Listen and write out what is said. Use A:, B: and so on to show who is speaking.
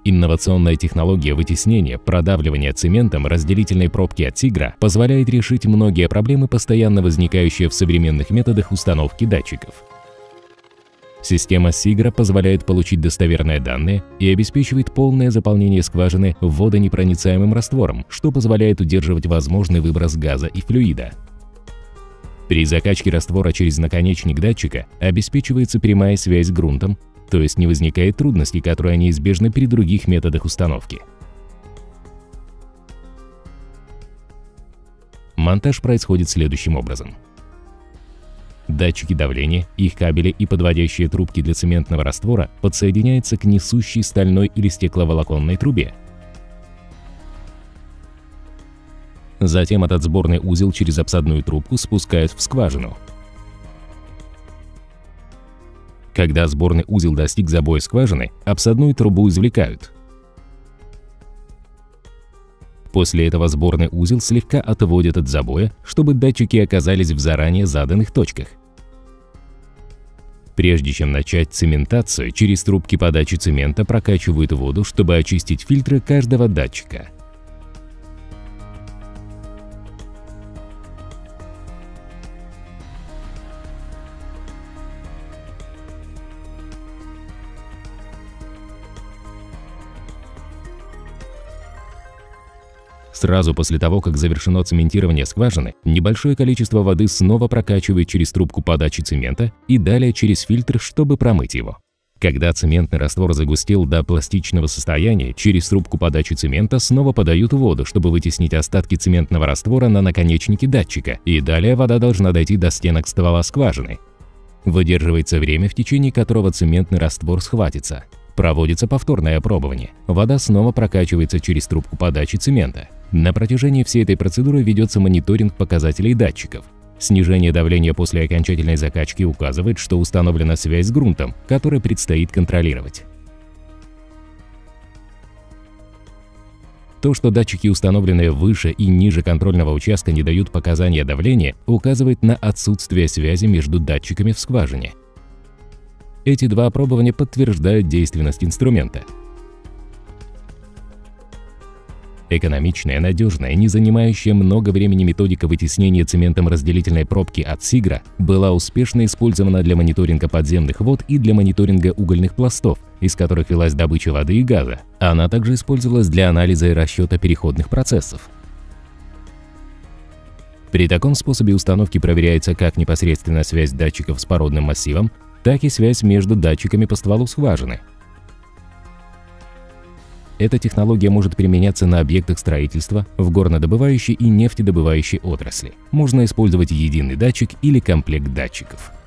A: Инновационная технология вытеснения, продавливания цементом разделительной пробки от Сигра позволяет решить многие проблемы, постоянно возникающие в современных методах установки датчиков. Система Сигра позволяет получить достоверные данные и обеспечивает полное заполнение скважины водонепроницаемым раствором, что позволяет удерживать возможный выброс газа и флюида. При закачке раствора через наконечник датчика обеспечивается прямая связь с грунтом, то есть не возникает трудностей, которые неизбежны при других методах установки. Монтаж происходит следующим образом. Датчики давления, их кабели и подводящие трубки для цементного раствора подсоединяются к несущей стальной или стекловолоконной трубе. Затем этот сборный узел через обсадную трубку спускают в скважину. Когда сборный узел достиг забоя скважины, обсадную трубу извлекают. После этого сборный узел слегка отводят от забоя, чтобы датчики оказались в заранее заданных точках. Прежде чем начать цементацию, через трубки подачи цемента прокачивают воду, чтобы очистить фильтры каждого датчика. Сразу после того, как завершено цементирование скважины, небольшое количество воды снова прокачивают через трубку подачи цемента и далее через фильтр, чтобы промыть его. Когда цементный раствор загустел до пластичного состояния, через трубку подачи цемента снова подают воду, чтобы вытеснить остатки цементного раствора на наконечнике датчика, и далее вода должна дойти до стенок ствола скважины. Выдерживается время, в течение которого цементный раствор схватится. Проводится повторное опробование. Вода снова прокачивается через трубку подачи цемента. На протяжении всей этой процедуры ведется мониторинг показателей датчиков. Снижение давления после окончательной закачки указывает, что установлена связь с грунтом, который предстоит контролировать. То, что датчики, установленные выше и ниже контрольного участка, не дают показания давления, указывает на отсутствие связи между датчиками в скважине. Эти два опробования подтверждают действенность инструмента. Экономичная, надежная, не занимающая много времени методика вытеснения цементом разделительной пробки от Сигра была успешно использована для мониторинга подземных вод и для мониторинга угольных пластов, из которых велась добыча воды и газа. Она также использовалась для анализа и расчета переходных процессов. При таком способе установки проверяется как непосредственная связь датчиков с породным массивом, так и связь между датчиками по стволу скважины. Эта технология может применяться на объектах строительства, в горнодобывающей и нефтедобывающей отрасли. Можно использовать единый датчик или комплект датчиков.